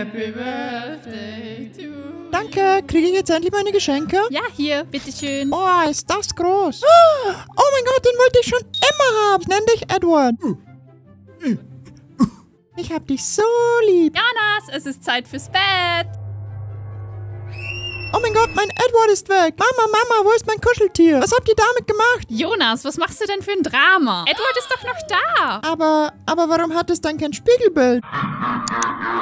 Happy Birthday to... Danke, kriege ich jetzt endlich meine Geschenke? Ja, hier, bitteschön. Oh, ist das groß. Oh mein Gott, den wollte ich schon immer haben. Ich nenne dich Edward. Ich hab dich so lieb. Jonas, es ist Zeit fürs Bett. Oh mein Gott, mein Edward ist weg. Mama, wo ist mein Kuscheltier? Was habt ihr damit gemacht? Jonas, was machst du denn für ein Drama? Edward ist doch noch da. Aber warum hat es dann kein Spiegelbild?